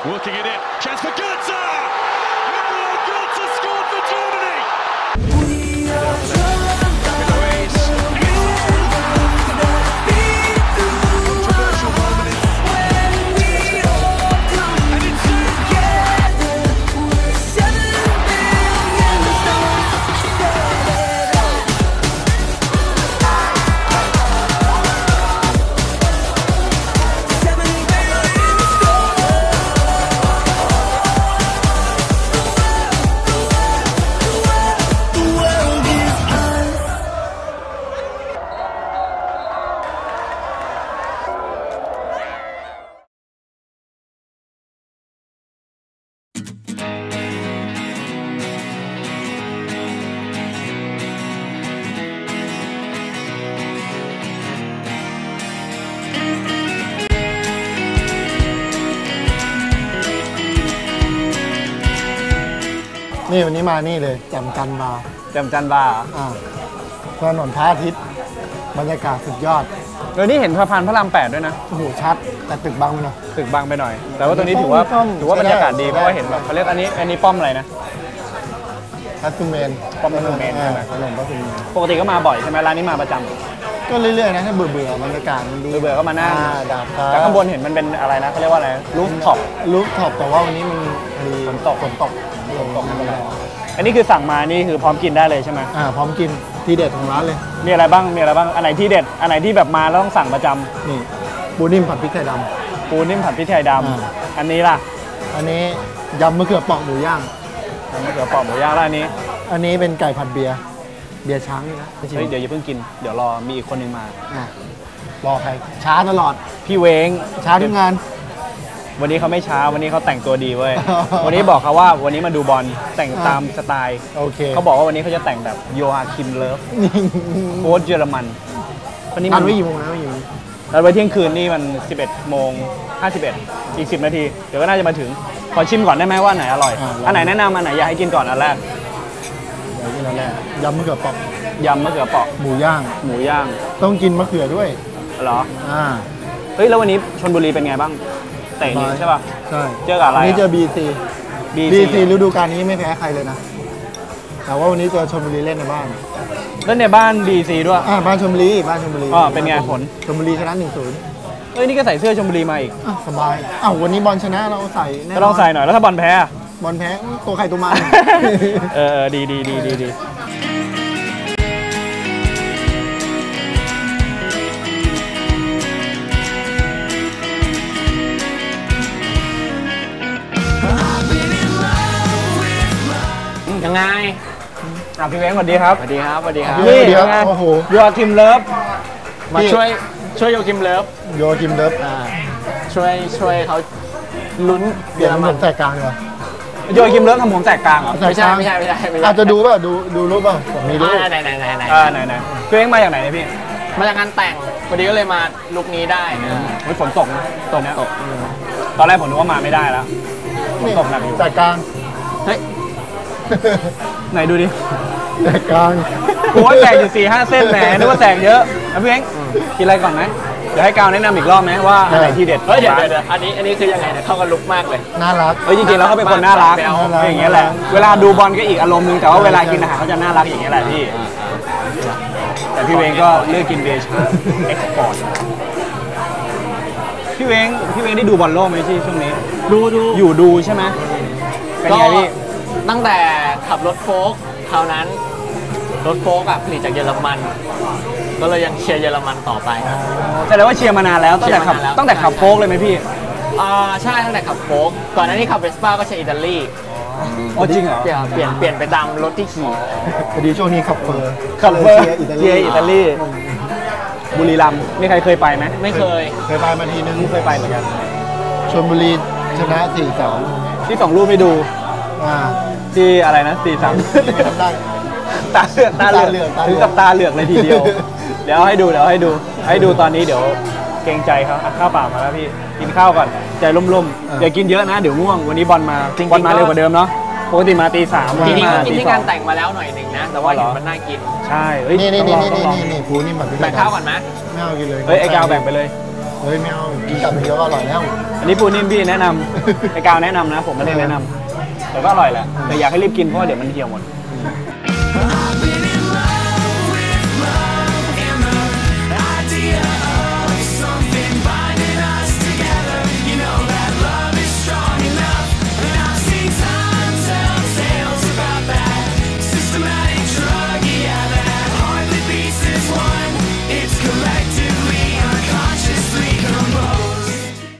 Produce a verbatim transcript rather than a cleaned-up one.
Looking at it, chance for Götze! Mario Götze scored for Germany! นี่วันนี้มานี่เลยแจ่มจันทร์บาร์แจ่มจันทร์บาร์อ่าถนนพระอาทิตย์บรรยากาศสุดยอดเดี๋ยวนี้เห็นสะพานพระรามแปดด้วยนะโอ้โหชัดแต่ตึกบังไปหน่อยตึกบังไปหน่อยแต่ว่าตัวนี้ถือว่าถือว่าบรรยากาศดีเพราะว่าเห็นแบบเขาเรียกอันนี้อันนี้ป้อมอะไรนะพัสดุเมนป้อมพัสดุเมนใช่ไหมถนนพัสดุเมนปกติก็มาบ่อยใช่ไหมร้านนี้มาประจำก็เรื่อยๆนะถ้าเบื่อเบื่อบรรยากาศมันดีเบื่อก็มานั่งดาดฟ้าแต่ข้างบนเห็นมันเป็นอะไรนะเขาเรียกว่าอะไรรูฟท็อปรูฟท็อปแต่ว่าวันนี้มันมีฝนตกฝนตกฝนตกอันนี้คือสั่งมานี่คือพร้อมกินได้เลยใช่ไหมอ่าพร้อมกินทีเด็ดของร้านเลยมีอะไรบ้างมีอะไรบ้างอันไหนที่เด็ดอันไหนที่แบบมาแล้วต้องสั่งประจำนี่ปูนิ่มผัดพริกไทยดำปูนิ่มผัดพริกไทยดำอันนี้ล่ะอันนี้ยำมะเขือเปาะหมูย่างยำมะเขือเปาะหมูย่างแล้วอันนี้อันนี้เป็นไก่ผัดเบียร์เบียร์ช้างนี่นะเฮ้ยเดี๋ยวอย่าเพิ่งกินเดี๋ยวรอมีอีกคนนึงมาอ่ะรอใครช้าตลอดพี่เว้งช้าทุกงานวันนี้เขาไม่ช้าวันนี้เขาแต่งตัวดีเว้ย วันนี้บอกเขาว่าวันนี้มาดูบอลแต่งตามสไตล์โอเคเขาบอกว่าวันนี้เขาจะแต่งแบบโยอาคิมเลิฟโค้ชเยอรมันวันนี้มันไม่กี่โมงนะไม่กี่โมงแล้วไปเที่ยงคืนนี่มันสิบเอ็ดโมงห้าสิบเอ็ดอีกสิบนาทีเดี๋ยวก็น่าจะมาถึงขอชิมก่อนได้ไหมว่าไหนอร่อยอันไหนแนะนำอันไหนอยากให้กินก่อนอันแรกเดี๋ยวกินอันแรกยำมะเขือเปาะยำมะเขือเปาะหมูย่างหมูย่างต้องกินมะเขือด้วยเหรออ่าเฮ้ยแล้ววันนี้ชลบุรีเป็นไงบ้างเตะนี่ใช่ป่ะใช่เจอกับอะไรนี่เจอ บี ซี บี ซี ฤดูกาลนี้ไม่แพ้ใครเลยนะแต่ว่าวันนี้เจอชลบุรีเล่นในบ้านเล่นในบ้าน บี ซี ด้วยอ่าบ้านชลบุรีบ้านชลบุรีอ๋อเป็นไงผลชลบุรีชนะ หนึ่งศูนย์เอ้ยนี่ก็ใส่เสื้อชลบุรีมาอีกอ่ะสบายอ้าววันนี้บอลชนะเราใส่ก็ต้องใส่หน่อยแล้วถ้าบอลแพ้บอลแพ้ตัวใครตัวมันเออดีดีดีดีดียังไงอ่ะพี่เว้งสวัสดีครับสวัสดีครับสวัสดีครับนี่เดี๋ยวโอ้โหโยคิมเลิฟมาช่วยช่วยโยคิมเลิฟโยคิมเลิฟช่วยช่วยเขาลุ้นเดี๋ยวผมแตกกลางเลยโยคิมเลิฟทำผมแตกกลางเหรอไม่ใช่ไม่ใช่ไม่ใช่อาจจะดูป่ะดูดูรูปป่ะผมมีรูปไหนไหนไหนไหนไหนไหนพี่เว้งมาจากไหนเนี่ยพี่มาจากงานแต่งพอดีก็เลยมาลุคนี้ได้นะฝนตกนะตกตกตอนแรกผมนึกว่ามาไม่ได้แล้วฝนตกหนักอยู่แตกกลางเฮ้ยไหนดูดิแตกกลางกูว่าแตกอยู่สี่ห้าเส้นแหมนึกว่าแตกเยอะนะพี่เองกินอะไรก่อนไหมเดี๋ยวให้กาวแนะนำอีกรอบไหมว่าอะไรที่เด็ดเฮ้ยเดี๋ยวเดี๋ยวอันนี้อันนี้คือยังไงเนี่ยเข้ากันลุกมากเลยน่ารักเฮ้ยจริงๆแล้วเขาเป็นคนน่ารักอย่างเงี้ยแหละเวลาดูบอลก็อีกอารมณ์นึงแต่ว่าเวลากินอาหารเขาจะน่ารักอย่างเงี้ยแหละพี่แต่พี่เวงก็เลือกกินเบชาเอ็กซ์พอร์ตพี่เวงพี่เวงได้ดูบอลโลกไหมที่ช่วงนี้ดูดูอยู่ดูใช่ไหมเป็นไงพี่ตั้งแต่ขับรถโฟล์กคราวนั้นรถโฟล์กอะผลิตจากเยอรมันก็เลยยังเชียร์เยอรมันต่อไปแสดงว่าเชียร์มานานแล้วตั้งแต่ขับตั้งแต่ขับโฟล์กเลยไหมพี่อ่าใช่ตั้งแต่ขับโฟล์กก่อนหน้านี้ขับเวสป้าก็เชียร์อิตาลีอ๋อจริงเหรอเปลี่ยนเปลี่ยนเปลี่ยนไปตามรถที่ขี่พอดีช่วงนี้ขับเฟอร์ขับเฟอร์เชียร์อิตาลีบุรีรัมย์มีใครเคยไปไหมไม่เคยเคยไปมาทีนึงเคยไปเหมือนกันชลบุรีชนะ สี่สองที่สองลูกไม่ดูอ่าที่อะไรนะ สี่สามได้ตาเลือกตาเลือกถึงกับตาเหลือกเลยทีเดียวเดี๋ยวให้ดูเดี๋ยวให้ดูให้ดูตอนนี้เดี๋ยวเกรงใจเขาข้าวเปล่ามาแล้วพี่กินข้าวก่อนใจร่มๆอย่ากินเยอะนะเดี๋ยวง่วงวันนี้บอลมาบอลมาเร็วกว่าเดิมเนาะปกติมาตีสามจริงๆกินที่การแต่งมาแล้วหน่อยหนึ่งนะแต่ว่าเห็นมันน่ากินใช่นี่นี่นี่นี่นี่นี่ผูนี่แบบแบ่งข้าวก่อนไหมไม่เอากินเลยเฮ้ยไอ้กาวแบ่งไปเลยเฮ้ยไม่เอากินกลับอย่างเดียวก็อร่อยแล้วอันนี้ปูนิ่มพี่แนะนำไอ้กาวแนะนำนะ ผมไม่ได้แนะนำแต่ก็อร่อยแหละแต่อยากให้รีบกินเพราะว่าเดี๋ยวมันเหี่ยวหมด